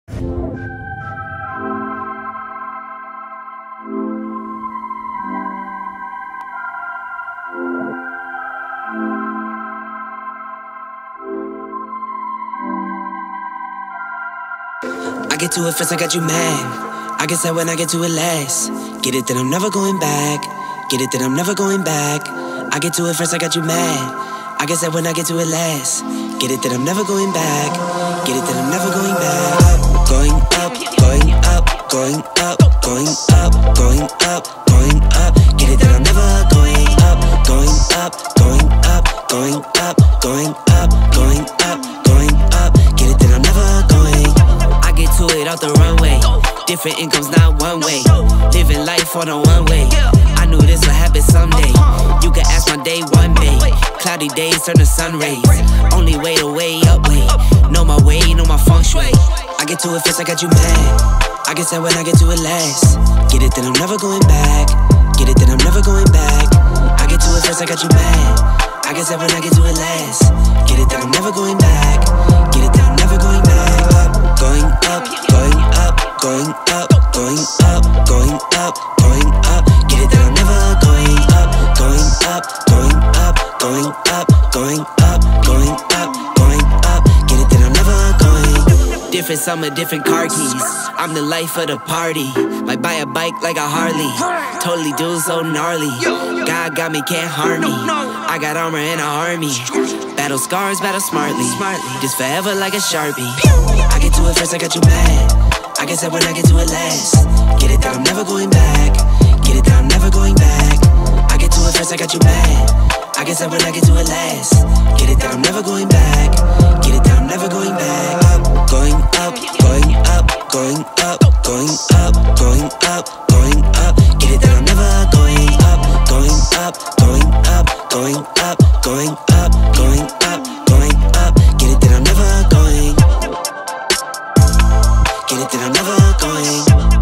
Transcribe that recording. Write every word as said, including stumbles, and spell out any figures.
I get to it first, I got you mad. I guess that when I get to it last. Get it that I'm never going back. Get it that I'm never going back. I get to it first, I got you mad. I guess that when I get to it last. Get it that I'm never going back. Get it that I'm never going back. Going up, going up, going up, going up, going up, going up. Get it that I'm never going up, going up, going up, going up, going up, going up, going up. Get it that I'm never going. I get to it out the runway. Different incomes, not one way. Living life on a one way. I knew this would happen someday. You can ask my day one day. Cloudy days turn to sun rays. Only way to way up way. Know my way, know my feng shui. I get to it first, I got you mad. I guess that when I get to it last. Get it that I'm never going back. Get it that I'm never going back. I get to it first, I got you mad. I guess that when I get to it last. Get it that I'm never going back. Get it that I'm never going back. Going up, going up, going up, going up, going up, going up. Get it that I'm never going up, going up, going up, going up, going up, going up, going up. Get it that I'm never going. Different summer, different car keys. I'm the life of the party. Might buy a bike like a Harley. Totally do so gnarly. God got me, can't harm me. I got armor and an army. Battle scars, battle smartly. Just forever like a Sharpie. I get to it first, I got you mad. I guess that when I get to it last. Get it that I'm never going back. Get it that I'm never going back. I get to it first, I got you mad. I guess that when I get to it last. Get it that I'm never going back. Get it that I'm never going back. Going up, going up, going up, going up, going up, going up. Get it that I'm never going up, going up, going up, going up, going up, going up, going up. Get it that I'm never going. Get it that I'm never going.